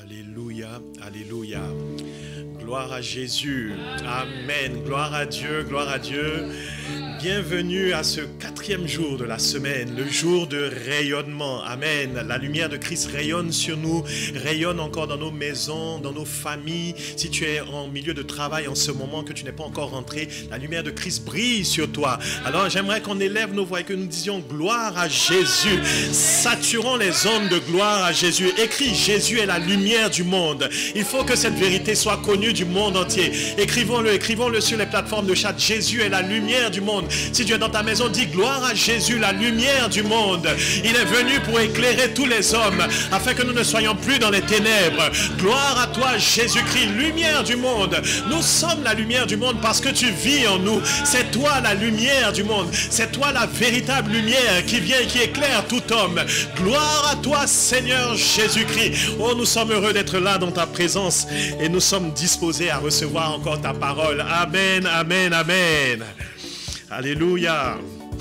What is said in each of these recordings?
Alléluia, alléluia. Gloire à Jésus. Amen. Gloire à Dieu, gloire à Dieu. Bienvenue à ce 4e jour de la semaine, le jour de rayonnement. Amen. La lumière de Christ rayonne sur nous, rayonne encore dans nos maisons, dans nos familles. Si tu es en milieu de travail en ce moment, que tu n'es pas encore rentré, la lumière de Christ brille sur toi. Alors j'aimerais qu'on élève nos voix et que nous disions gloire à Jésus. Saturons les ondes de gloire à Jésus. Écris, Jésus est la lumière du monde. Il faut que cette vérité soit connue du monde entier. Écrivons-le sur les plateformes de chat. Jésus est la lumière du monde. Si tu es dans ta maison, dis gloire à Jésus, la lumière du monde. Il est venu pour éclairer tous les hommes, afin que nous ne soyons plus dans les ténèbres. Gloire à toi, Jésus-Christ, lumière du monde. Nous sommes la lumière du monde parce que tu vis en nous. C'est toi la lumière du monde. C'est toi la véritable lumière qui vient et qui éclaire tout homme. Gloire à toi, Seigneur Jésus-Christ. Oh, nous sommes heureux d'être là dans ta présence et nous sommes disposés à recevoir encore ta parole. Amen, amen, amen. Alléluia.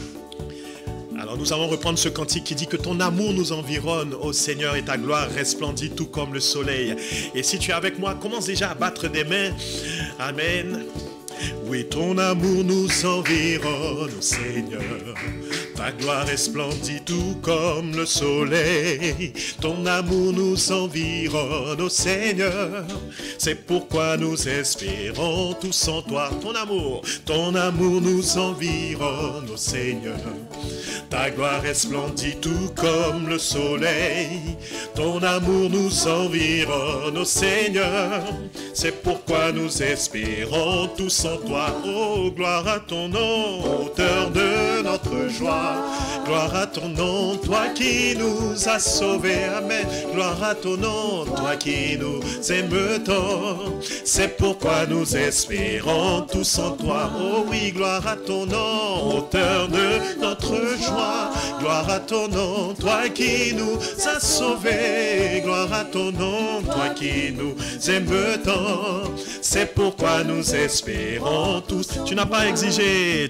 Alors nous allons reprendre ce cantique qui dit que ton amour nous environne, ô Seigneur, et ta gloire resplendit tout comme le soleil. Et si tu es avec moi, commence déjà à battre des mains. Amen. Oui, ton amour nous environne, ô Seigneur. Ta gloire resplendit tout comme le soleil. Ton amour nous environne, ô Seigneur. C'est pourquoi nous espérons tous en toi. Ton amour nous environne, ô Seigneur. Ta gloire resplendit tout comme le soleil. Ton amour nous environne, ô Seigneur. C'est pourquoi nous espérons tous en toi. Oh, gloire à ton nom, auteur de notre joie. Gloire à ton nom, toi qui nous as sauvés. Amen. Gloire à ton nom, toi qui nous aimes tant. C'est pourquoi nous espérons tous en toi. Oh oui, gloire à ton nom, auteur de notre joie. Gloire à ton nom, toi qui nous as sauvés. Gloire à ton nom, toi qui nous aimes tant. C'est pourquoi nous espérons tous. Tu n'as pas exigé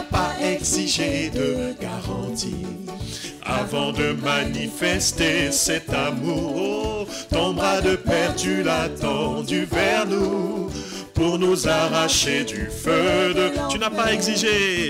de garantie avant de manifester cet amour. Oh, ton bras de père, tu l'as tendu vers nous pour nous arracher du feu de... Tu n'as pas exigé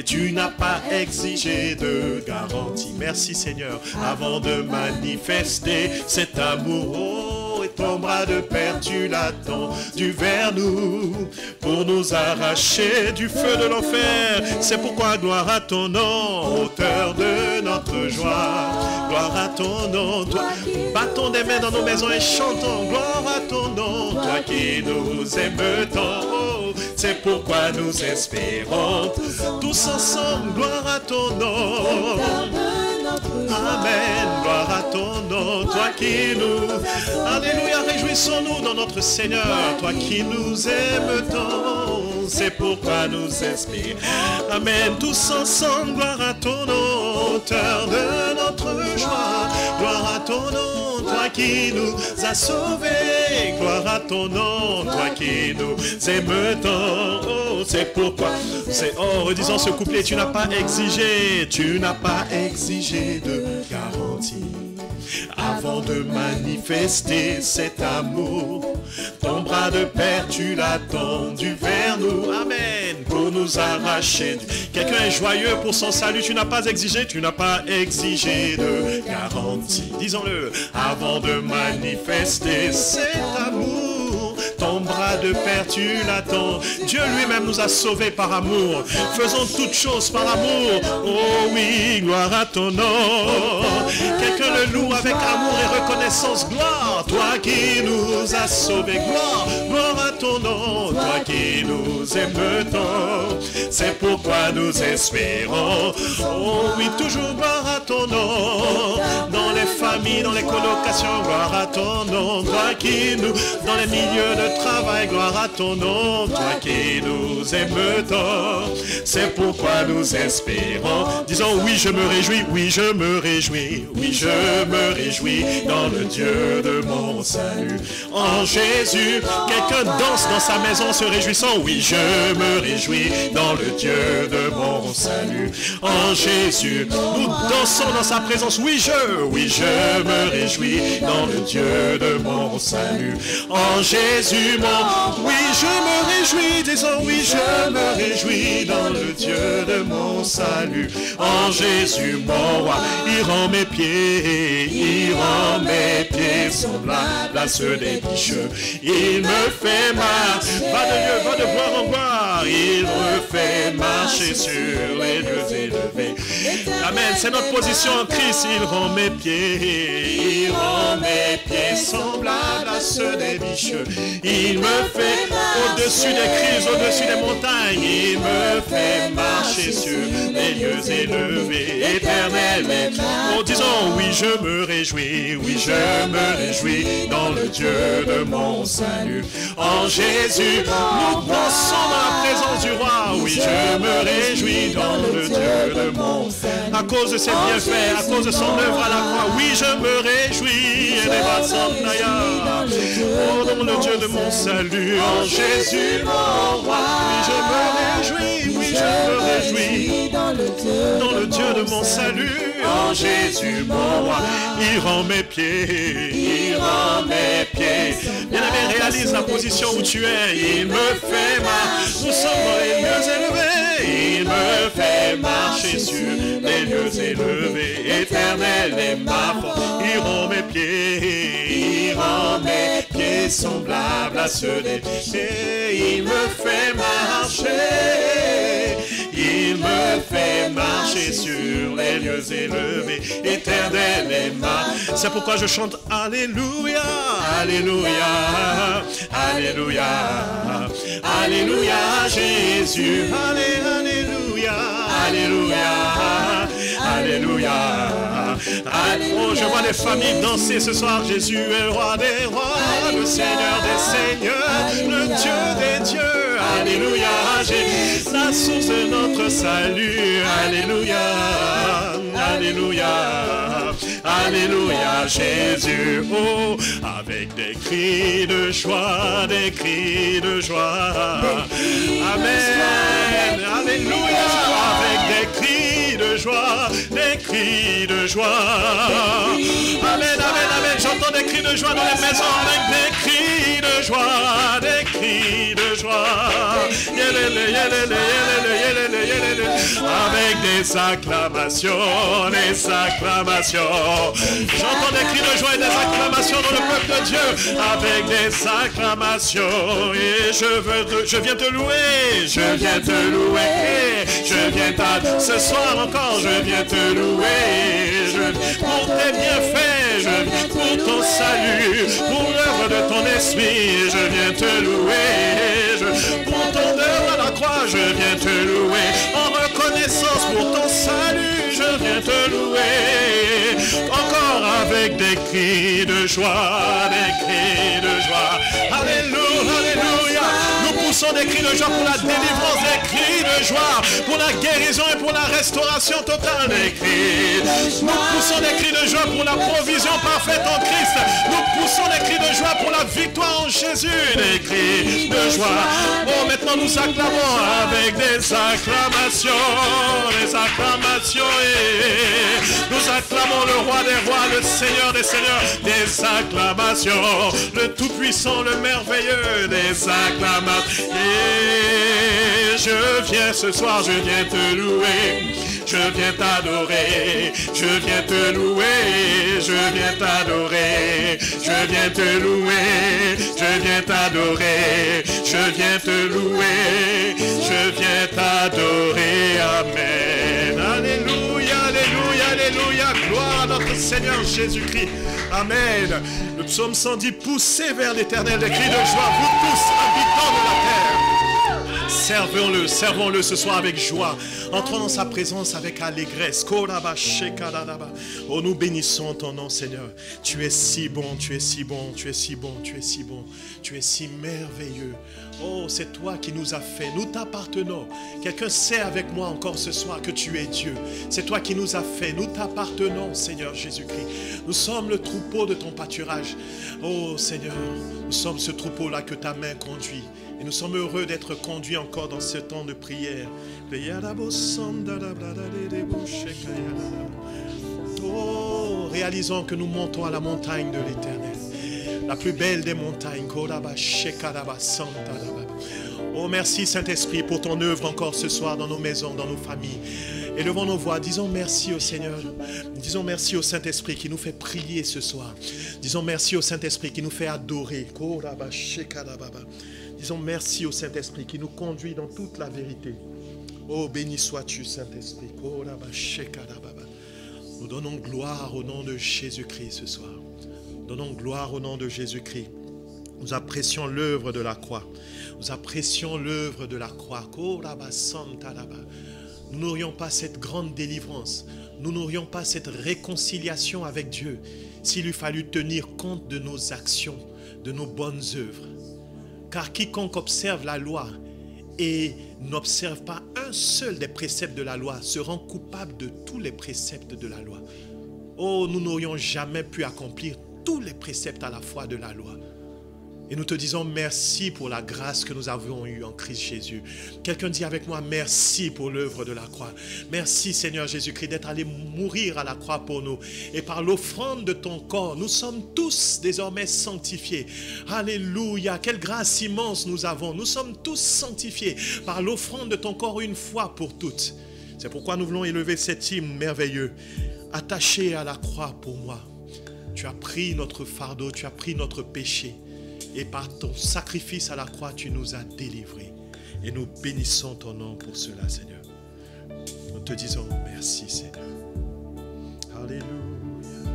de garantie. Merci Seigneur. Avant de manifester cet amour. Oh, et ton bras de père, tu l'as tendu vers nous pour nous arracher du feu de l'enfer. C'est pourquoi gloire à ton nom, auteur de notre joie. Gloire à ton nom, toi. Battons des mains dans nos maisons et chantons. Gloire à ton nom, toi qui nous aimes tant. Oh, c'est pourquoi nous espérons tous ensemble. Gloire à ton nom. Amen, gloire à ton nom, toi qui nous... Alléluia, réjouissons-nous dans notre Seigneur, toi qui nous aimes tant. C'est pourquoi nous espérons. Amen, tous ensemble, gloire à ton nom, auteur de notre joie. Gloire à ton nom, toi qui nous as sauvés. Gloire à ton nom, toi qui nous aimes tant. Oh, c'est pourquoi... redisons ce couplet, tu n'as pas exigé de garantie avant de manifester cet amour. Ton bras de père, tu l'as tendu vers nous. Amen. Pour nous arracher. Quelqu'un est joyeux pour son salut. Tu n'as pas exigé de garantie. Disons-le. Avant de manifester cet amour. Ton bras de père, tu l'attends. Dieu lui-même nous a sauvés par amour. Faisons toutes choses par amour. Oh oui, gloire à ton nom. Quelqu'un le loue avec amour et reconnaissance. Gloire, toi qui nous as sauvés. Gloire à ton nom. Toi qui nous aimes tant. C'est pourquoi nous espérons. Oh oui, toujours gloire à ton nom. Dans les familles, dans les colocations, gloire à ton nom. Toi qui nous, dans les milieux de travail, gloire à ton nom, toi qui nous aimes tant. C'est pourquoi nous espérons. Disons oui, je me réjouis, oui, je me réjouis, oui, je me réjouis dans le Dieu de mon salut. en Jésus. Quelqu'un danse dans sa maison se réjouissant. Oui, je me réjouis dans le Dieu de mon salut. En Jésus, nous dansons dans sa présence. Oui, je me réjouis dans le Dieu de mon salut. En Jésus, oui, je me réjouis, disons oui, je me réjouis dans le Dieu de mon salut. En Jésus, mon roi, il rend mes pieds semblables à ceux des bicheux. Il me fait marcher, va de gloire en gloire, il me fait marcher sur les lieux élevés. Amen, c'est notre position en Christ. Il rend mes pieds semblables à ceux des bicheux. Il me fait au-dessus des crises, au-dessus des montagnes. Il me fait marcher sur les lieux élevés, éternels. Oh, disons, oui, je me réjouis, dans le Dieu de mon salut. En Jésus, nous dansons dans la présence du roi. Oui, je me réjouis dans le Dieu de mon salut. À cause de ses bienfaits, à cause de son œuvre à la croix. Oui, je me réjouis. Oh, dans le Dieu de mon salut. En Jésus, mon roi. Oui, je me réjouis. Dans le Dieu de mon salut. En Jésus, mon roi. Il rend mes pieds. Bien-aimé, réalise la position où tu es. Il me fait marcher. Nous sommes dans les lieux élevés. Il me fait marcher sur les lieux élevés, éternels et ma force. Il rend mes pieds semblables à ceux des bicheux. Il me fait marcher sur les lieux élevés, éternels et ma. C'est pourquoi je chante Alléluia, Alléluia, Alléluia, Alléluia, Jésus, Alléluia, Alléluia, Alléluia. Oh, je vois les familles danser ce soir. Jésus est le roi des rois, le Seigneur des seigneurs, le Dieu des dieux. Alléluia, Jésus, la source de notre salut. Alléluia, Alléluia, Alléluia, Jésus. Oh, avec des cris de joie, des cris de joie. Amen, Alléluia, avec des cris de joie, des cris de joie. Amen, amen, amen. J'entends des cris de joie dans les maisons avec des cris de joie, des cris de joie. Avec des acclamations, des acclamations. J'entends des cris de joie et des acclamations dans le peuple de Dieu. Avec des acclamations. Et je viens te louer, je viens te louer. Je viens t'adorer. Ce soir encore, je viens te louer. Pour tes bienfaits, pour ton salut, pour l'œuvre de ton esprit, je viens te louer. Pour ton œuvre à la croix, je viens te louer. En reconnaissance pour ton salut, je viens te louer. Encore avec des cris de joie, des cris de joie. Alléluia, alléluia. Nous poussons des cris de joie pour la délivrance, des cris de joie pour la guérison et pour la restauration totale des cris. Nous poussons des cris de joie pour la provision parfaite en Christ. Nous poussons des cris de joie pour la victoire en Jésus. Des cris de joie. Oh, maintenant nous acclamons avec des acclamations. Des acclamations. Et nous acclamons le roi des rois, le Seigneur des seigneurs. Des acclamations. Le tout-puissant, le merveilleux. Des acclamations. Et je viens ce soir, je viens te louer. Je viens t'adorer, je viens te louer, je viens t'adorer, je viens te louer, je viens t'adorer, je viens te louer, je viens t'adorer, amen. Alléluia, alléluia, alléluia, gloire à notre Seigneur Jésus-Christ, amen. Le psaume 110, poussez vers l'éternel des cris de joie, vous tous habitants de la terre. Servons-le, servons-le ce soir avec joie. Entrons dans sa présence avec allégresse. Oh, nous bénissons ton nom, Seigneur. Tu es si bon, tu es si bon, tu es si bon, tu es si bon. Tu es si merveilleux. Oh, c'est toi qui nous as fait. Nous t'appartenons. Quelqu'un sait avec moi encore ce soir que tu es Dieu. C'est toi qui nous as fait. Nous t'appartenons, Seigneur Jésus-Christ. Nous sommes le troupeau de ton pâturage. Oh, Seigneur, nous sommes ce troupeau-là que ta main conduit. Et nous sommes heureux d'être conduits encore dans ce temps de prière. Oh, réalisons que nous montons à la montagne de l'Éternel. La plus belle des montagnes. Oh, merci Saint-Esprit pour ton œuvre encore ce soir dans nos maisons, dans nos familles. Élevons nos voix, disons merci au Seigneur. Disons merci au Saint-Esprit qui nous fait prier ce soir. Disons merci au Saint-Esprit qui nous fait adorer. Disons merci au Saint-Esprit qui nous conduit dans toute la vérité. Oh, béni sois-tu, Saint-Esprit. Nous donnons gloire au nom de Jésus-Christ ce soir. Donnons gloire au nom de Jésus-Christ. Nous apprécions l'œuvre de la croix. Nous apprécions l'œuvre de la croix. Nous n'aurions pas cette grande délivrance. Nous n'aurions pas cette réconciliation avec Dieu s'il eût fallu tenir compte de nos actions, de nos bonnes œuvres. Car quiconque observe la loi et n'observe pas un seul des préceptes de la loi se rend coupable de tous les préceptes de la loi. Oh, nous n'aurions jamais pu accomplir tous les préceptes à la fois de la loi. Et nous te disons merci pour la grâce que nous avons eue en Christ Jésus. Quelqu'un dit avec moi, merci pour l'œuvre de la croix. Merci Seigneur Jésus-Christ d'être allé mourir à la croix pour nous. Et par l'offrande de ton corps, nous sommes tous désormais sanctifiés. Alléluia, quelle grâce immense nous avons. Nous sommes tous sanctifiés par l'offrande de ton corps une fois pour toutes. C'est pourquoi nous voulons élever cet hymne merveilleux. Attaché à la croix pour moi. Tu as pris notre fardeau, tu as pris notre péché. Et par ton sacrifice à la croix, tu nous as délivrés. Et nous bénissons ton nom pour cela, Seigneur. Nous te disons merci, Seigneur. Alléluia.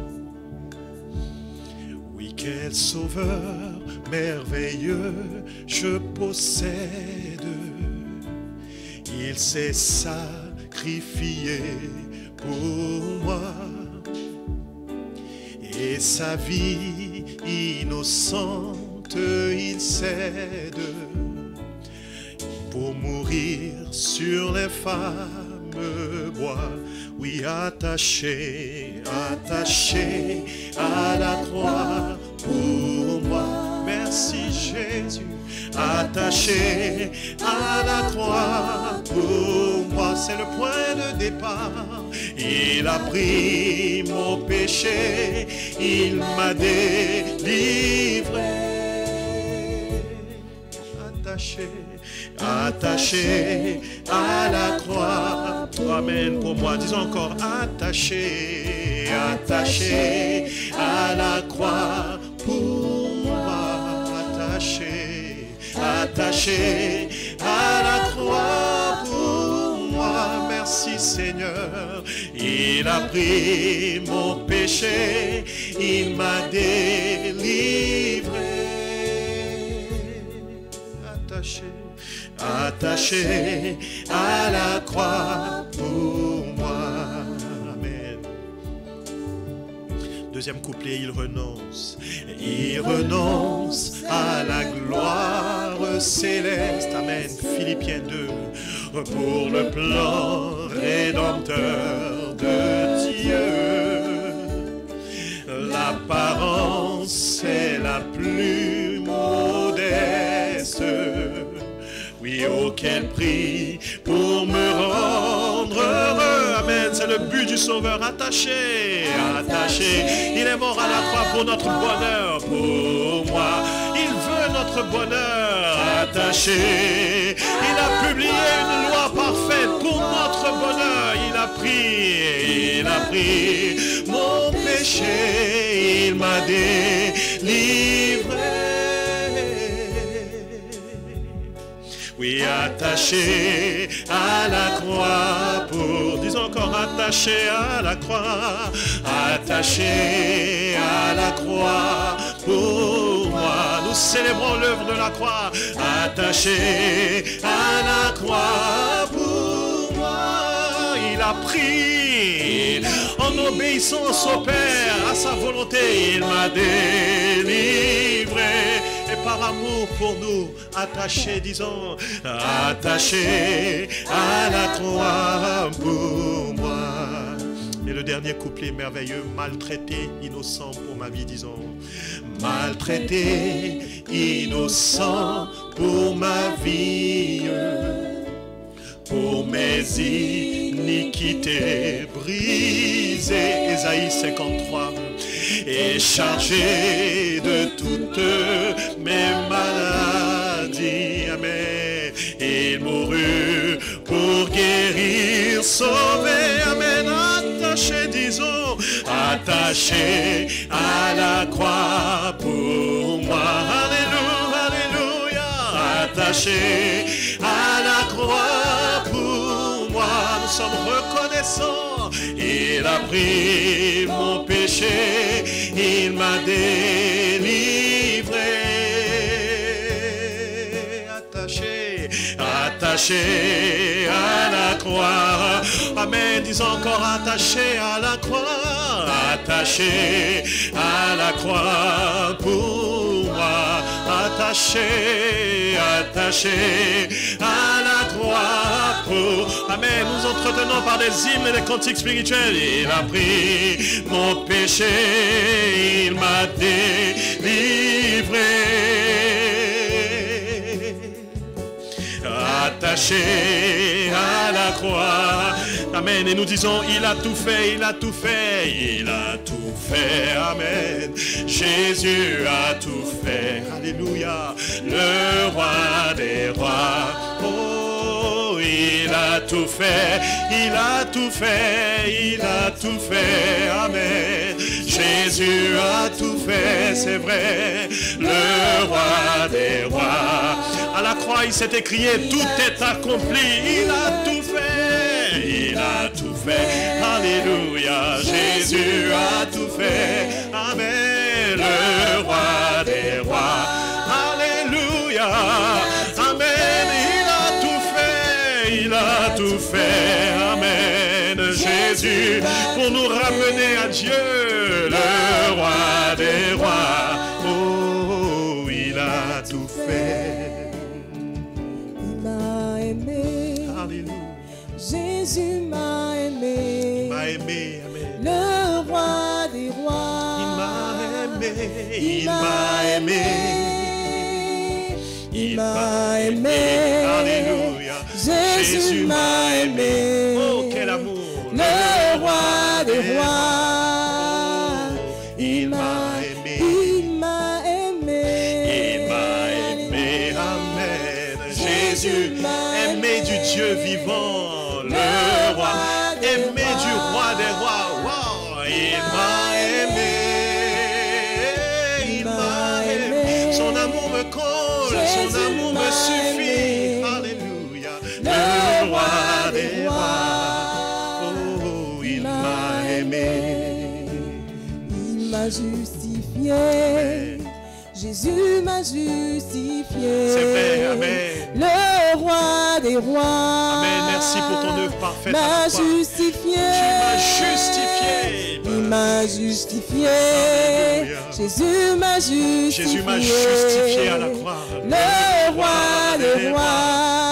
Oui, quel sauveur merveilleux je possède. Il s'est sacrifié pour moi. Et sa vie innocente, il cède pour mourir sur les fameux bois. Oui, attaché, attaché à la croix pour moi. Merci Jésus. Attaché à la croix pour moi, c'est le point de départ. Il a pris mon péché, il m'a délivré. Attaché, attaché à la croix. Amen pour moi, disons encore attaché, attaché à la croix pour moi. Attaché, attaché à la croix pour moi. Merci Seigneur, il a pris mon péché, il m'a délivré. Attaché, attaché à la croix pour moi. Amen. Deuxième couplet, il renonce à la gloire céleste. Amen. Philippiens 2, pour le plan rédempteur de Dieu. L'apparence est la plus modeste. Oui, auquel prix pour me rendre heureux. Amen, c'est le but du Sauveur. Attaché, attaché. Il est mort à la croix pour notre bonheur, pour moi. Il veut notre bonheur. Attaché, il a publié une loi parfaite pour notre bonheur. Il a pris mon péché. Il m'a délivré. Oui, attaché à la croix pour... Disons encore, attaché à la croix. Attaché à la croix pour moi. Nous célébrons l'œuvre de la croix. Attaché à la croix pour moi, il a pris en obéissance au Père, à sa volonté, il m'a délivré. Et par amour pour nous, attaché, disons, attaché à la croix pour moi. Et le dernier couplet merveilleux, maltraité, innocent pour ma vie, disons. Maltraité, innocent pour ma vie, pour mes iniquités brisées. Ésaïe 53. Et chargé de toutes mes maladies. Amen. Il mourut pour guérir, sauver. Amen. Attaché, disons, attaché à la croix pour moi. Alléluia, alléluia. Attaché à la croix pour moi. Nous sommes reconnaissants. Il a pris mon péché, il m'a délivré. Attaché, attaché à la croix. Amen, disons encore attaché à la croix. Attaché à la croix pour moi. Attaché, attaché à la croix pour... Amen, nous entretenons par des hymnes et des cantiques spirituels. Il a pris mon péché, il m'a délivré. Attaché à la croix. Amen. Et nous disons, il a tout fait, il a tout fait, il a tout fait. Amen. Jésus a tout fait. Alléluia. Le roi des rois. Oh, il a tout fait, il a tout fait, il a tout fait. Amen. Jésus a tout fait, c'est vrai. Le roi des rois. À la croix, il s'est écrié, tout est accompli. Il a tout fait, il a tout fait. Alléluia, Jésus a tout fait. Amen, le roi des rois. Alléluia, amen, il a tout fait, il a tout fait. Amen, Jésus, pour nous ramener à Dieu, le roi des rois. Oh, il a tout fait. Jésus m'a aimé, amen. Le roi des rois. Il m'a aimé, il m'a aimé, il m'a aimé. Alléluia. Jésus m'a aimé. Oh, quel amour. Le roi des rois. Il m'a aimé, il m'a aimé, il m'a aimé. Amen. Jésus, aimé du Dieu vivant. Le roi, aimé du roi des rois. Wow, il m'a aimé, il m'a aimé. Son amour me colle, son amour me suffit. Alléluia. Le roi des rois. Oh, il m'a aimé. Il m'a justifié. Jésus m'a justifié. C'est vrai, amen. Le roi des rois. Amen, merci pour ton œuvre parfaite. M'a justifié. Tu m'as justifié. Il m'a justifié. Alléluia. Jésus m'a justifié. Jésus m'a justifié à la croix. Le roi des rois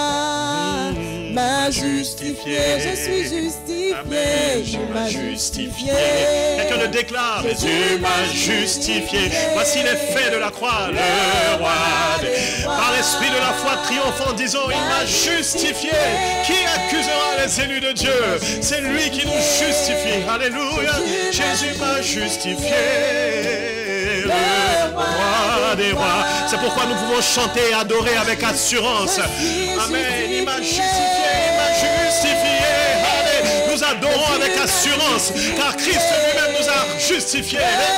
m'a justifié. Je suis justifié. Amen. Il m'a justifié. Quelqu'un le déclare. Jésus m'a justifié. Voici les faits de la croix. Le roi par l'esprit de la foi triomphant, disons, il m'a justifié. Qui accusera les élus de Dieu? C'est lui qui nous justifie. Alléluia. Jésus m'a justifié. Le roi des rois. C'est pourquoi nous pouvons chanter et adorer avec assurance. Amen. Il m'a justifié, il m'a justifié. Allez, nous adorons avec assurance, car Christ lui-même nous a justifiés.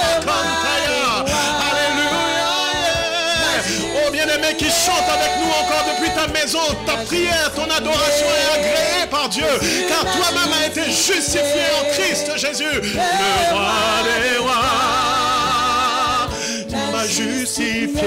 Alléluia. Oh bien-aimé qui chante avec nous encore depuis ta maison, ta prière, ton adoration est agréée par Dieu, car toi-même as été justifié en Christ Jésus, le roi des rois. m'a justifié.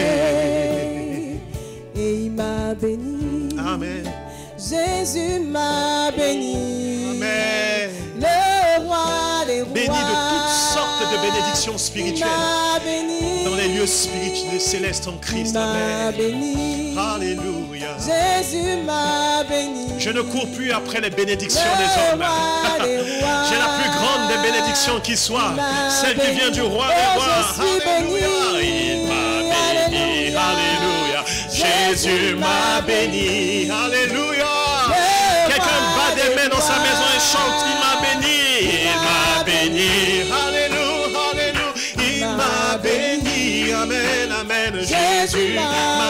Et il m'a béni. Amen. Jésus m'a béni. Amen. Le roi des rois. Béni de toutes sortes de bénédictions spirituelles. M'a béni. Dans les lieux spirituels célestes en Christ. M'a Amen. béni. Alléluia. Jésus m'a béni. Je ne cours plus après les bénédictions des hommes. J'ai la plus grande des bénédictions qui soit, celle qui vient du roi des rois. Alléluia. Il m'a béni. Alléluia. Jésus m'a béni. Alléluia. Quelqu'un bat des mains dans sa maison et chante. Il m'a béni. Il m'a béni. Alléluia. Alléluia. Il m'a béni. Amen. Amen. Jésus m'a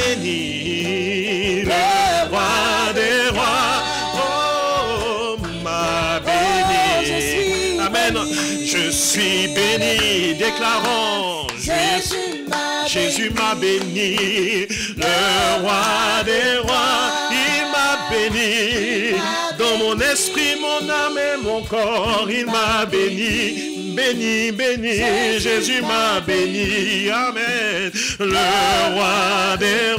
béni. Le roi des rois. Oh, m'a béni. Amen. Je suis béni. Déclarons. Jésus m'a béni, le roi des rois, il m'a béni. Dans mon esprit, mon âme et mon corps, il m'a béni, béni, béni. Jésus m'a béni, amen. Le roi des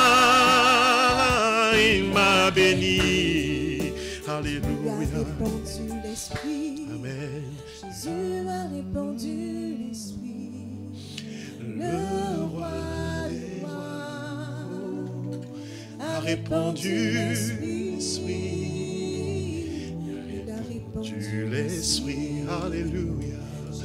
rois, il m'a béni. Alléluia. Amen. Jésus m'a répandu l'esprit. Le roi des rois a répandu l'esprit. Il a répandu l'esprit. Alléluia.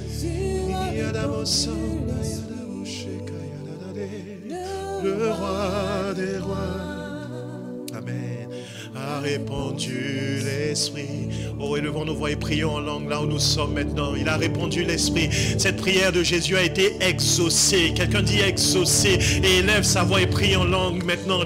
Le roi des rois. Amen. A répandu l'esprit. Oh, élevons nos voix et prions en langue là où nous sommes maintenant. Il a répandu l'esprit. Cette prière de Jésus a été exaucée. Quelqu'un dit exaucée et élève sa voix et prie en langue maintenant.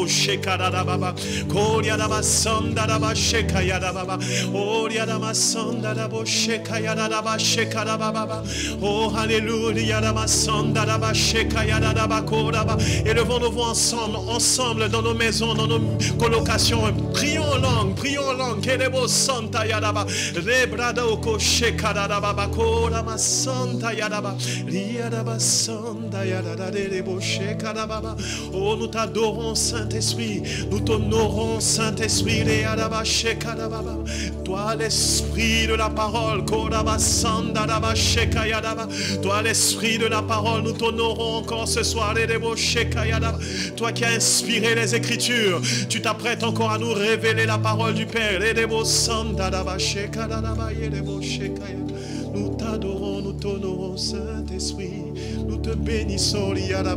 Oh, alléluia. Élevons nos voix ensemble dans nos maisons, dans nos colocations. Prions en langue, prions en langue. Kelebo Santa Yadaba, Rebrada Oko Shekadaba, Kodama Santa Yadaba, Liadaba Santa Yadaba, Debo Shekadaba. Oh, nous t'adorons, Saint-Esprit, nous t'honorons, Saint-Esprit, Liadaba Shekadaba. Toi, l'esprit de la parole, Kodaba Santa Daba Shekayadaba. Toi, l'esprit de la parole, nous t'honorons encore ce soir, Debo Shekayadaba. Toi qui as inspiré les Écritures, tu t'apprêtes encore à nous révéler la parole du Père. Nous t'adorons, nous t'honorons, Saint-Esprit. Nous te bénissons.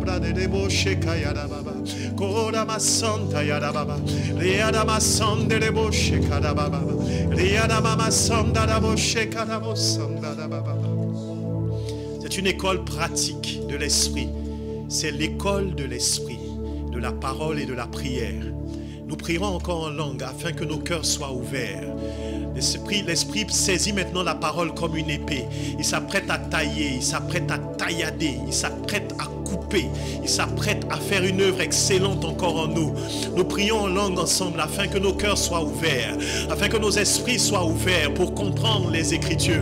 C'est une école pratique de l'Esprit. C'est l'école de l'Esprit, de la parole et de la prière. Nous prierons encore en langue afin que nos cœurs soient ouverts. L'Esprit saisit maintenant la parole comme une épée. Il s'apprête à tailler, il s'apprête à taillader, il s'apprête à couper, il s'apprête à faire une œuvre excellente encore en nous. Nous prions en langue ensemble afin que nos cœurs soient ouverts, afin que nos esprits soient ouverts pour comprendre les Écritures.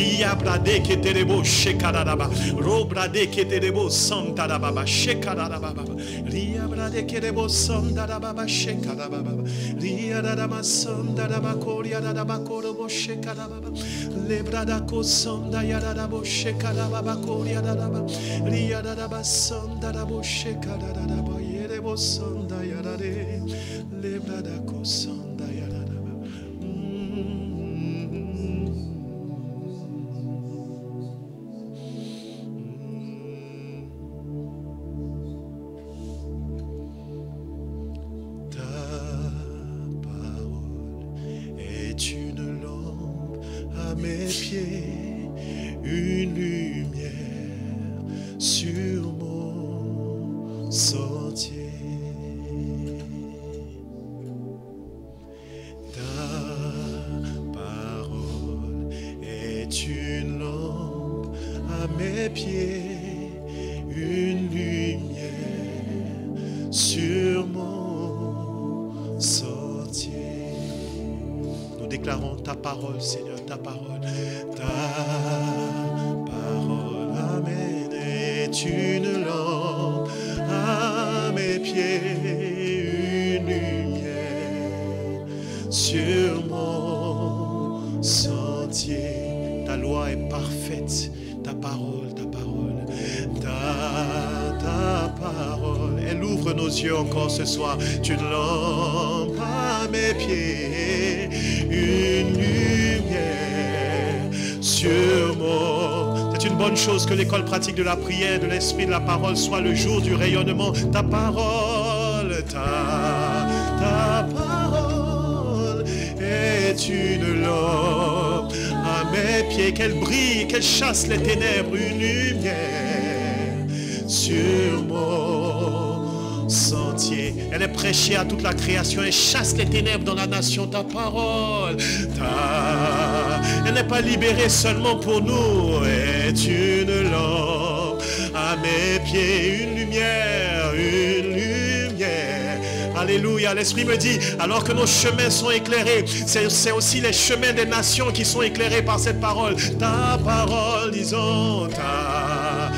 Mes pieds, une lumière sur mon sentier. Ta parole est une lampe à mes pieds, une lumière sur mon sentier. Nous déclarons ta parole, Seigneur, ta parole. Ta parole, amen, est une ta parole, ta parole, ta parole. Elle ouvre nos yeux encore ce soir. Tu lampes à mes pieds, une lumière sur moi. C'est une bonne chose que l'école pratique de la prière, de l'esprit, de la parole soit le jour du rayonnement. Ta parole, ta parole est une lampe à mes pieds, qu'elle brille, qu'elle chasse les ténèbres, une lumière sur mon sentier. Elle est prêchée à toute la création et chasse les ténèbres dans la nation. Ta parole, elle n'est pas libérée seulement pour nous, est une lampe à mes pieds, une lumière, une lumière. Alléluia, l'Esprit me dit, alors que nos chemins sont éclairés, c'est aussi les chemins des nations qui sont éclairés par cette parole. Ta parole, disons, ta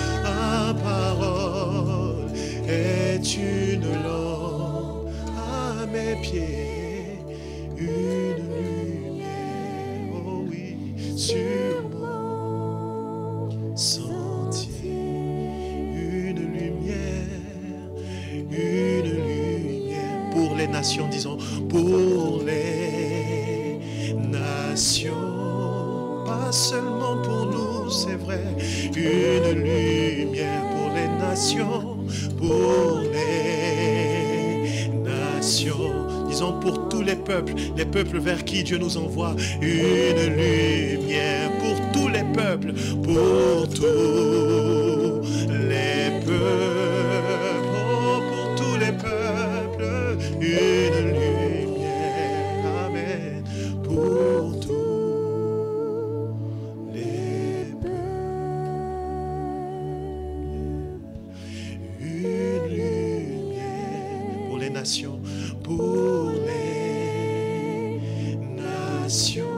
parole est une lampe à mes pieds, une lumière, oh oui, sur mon sentier, une lumière, pour les nations, disons, pour les nations, pas seulement pour nous, c'est vrai, une lumière pour les nations, disons pour tous les peuples vers qui Dieu nous envoie, une lumière pour tous les peuples, pour tous les peuples, oh, pour tous les peuples, une lumière, amen, pour tous les peuples, une lumière pour les nations, pour les nations,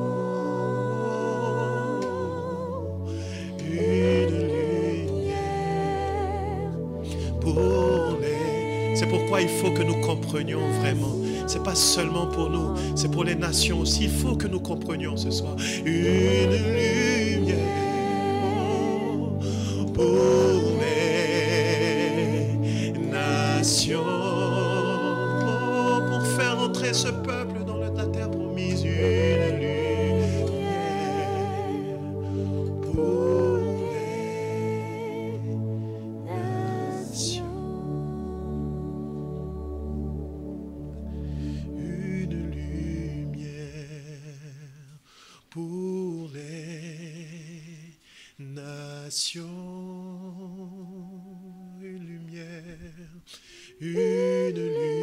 une lumière pour les... C'est pourquoi il faut que nous comprenions vraiment. C'est pas seulement pour nous, c'est pour les nations aussi. Il faut que nous comprenions ce soir. Une lumière pour les nations, pour faire entrer ce peuple dans la terre promise. Une lumière pour les nations. Une lumière pour les nations. Une lumière, une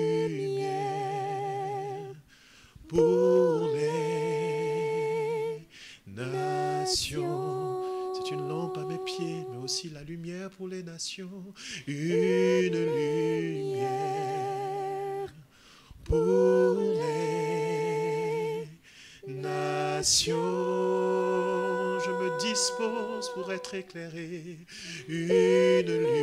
lumière pour les nations. C'est une lampe à mes pieds, mais aussi la lumière pour les nations. Une lumière pour les nations. Je me dispose pour être éclairé. Une lumière